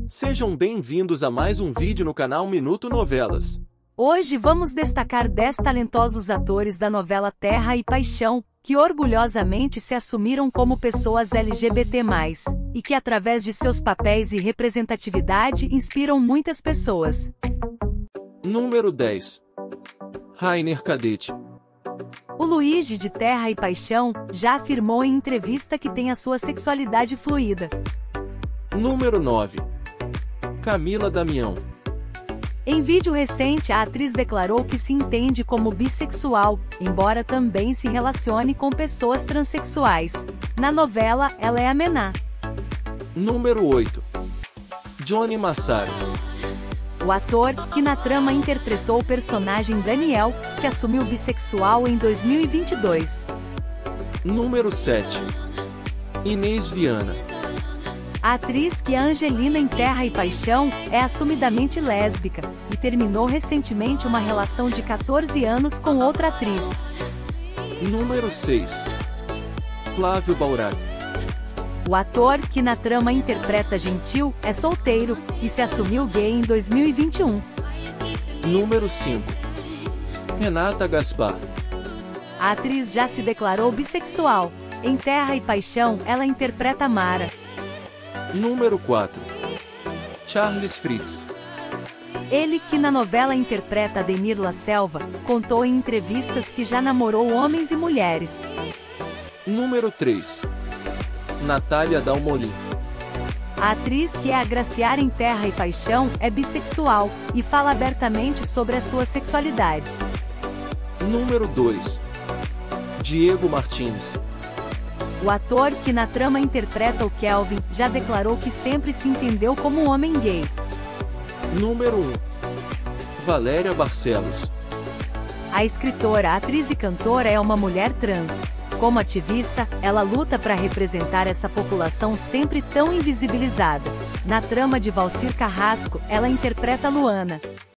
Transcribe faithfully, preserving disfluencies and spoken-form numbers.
Sejam bem-vindos a mais um vídeo no canal Minuto Novelas. Hoje vamos destacar dez talentosos atores da novela Terra e Paixão, que orgulhosamente se assumiram como pessoas L G B T mais, e que através de seus papéis e representatividade inspiram muitas pessoas. Número dez. Rainer Cadete. O Luigi de Terra e Paixão já afirmou em entrevista que tem a sua sexualidade fluida. Número nove. Camila Damião. Em vídeo recente, a atriz declarou que se entende como bissexual, embora também se relacione com pessoas transexuais. Na novela, ela é a Mená. Número oito. Johnny Massaro. O ator, que na trama interpretou o personagem Daniel, se assumiu bissexual em dois mil e vinte e dois. Número sete. Inês Viana. A atriz, que é Angelina em Terra e Paixão, é assumidamente lésbica, e terminou recentemente uma relação de quatorze anos com outra atriz. Número seis. Flávio Baurac. O ator, que na trama interpreta Gentil, é solteiro, e se assumiu gay em dois mil e vinte e um. Número cinco. Renata Gaspar. A atriz já se declarou bissexual. Em Terra e Paixão, ela interpreta Mara. Número quatro. Charles Fritz. Ele, que na novela interpreta Ademir La Selva, contou em entrevistas que já namorou homens e mulheres. Número três. Natália Dalmolin. A atriz, que é a Graciara em Terra e Paixão, é bissexual, e fala abertamente sobre a sua sexualidade. Número dois. Diego Martins. O ator, que na trama interpreta o Kelvin, já declarou que sempre se entendeu como um homem gay. Número um. Valéria Barcelos. A escritora, atriz e cantora é uma mulher trans. Como ativista, ela luta para representar essa população sempre tão invisibilizada. Na trama de Valcir Carrasco, ela interpreta Luana.